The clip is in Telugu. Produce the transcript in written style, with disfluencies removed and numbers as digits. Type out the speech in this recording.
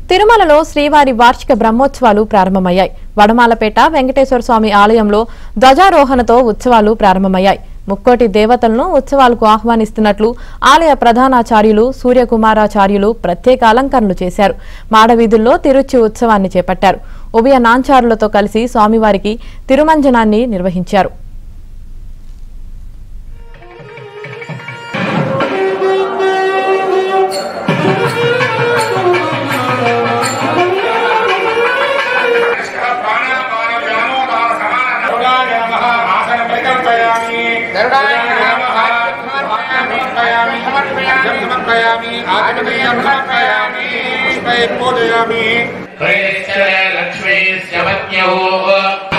తిరుమలలో శ్రీవారి వార్షిక బ్రహ్మోత్సవాలు ప్రారంభమయ్యాయి. వడమాలపేట వెంకటేశ్వర స్వామి ఆలయంలో ధ్వజారోహణతో ఉత్సవాలు ప్రారంభమయ్యాయి. ముక్కోటి దేవతలను ఉత్సవాలకు ఆహ్వానిస్తున్నట్లు ఆలయ ప్రధానాచార్యులు సూర్యకుమారాచార్యులు ప్రత్యేక అలంకరణలు చేశారు. మాడవీధుల్లో తిరుచి ఉత్సవాన్ని చేపట్టారు. ఉభయ నాంచారులతో కలిసి స్వామివారికి తిరుమంజనాన్ని నిర్వహించారు. लक्ष्मी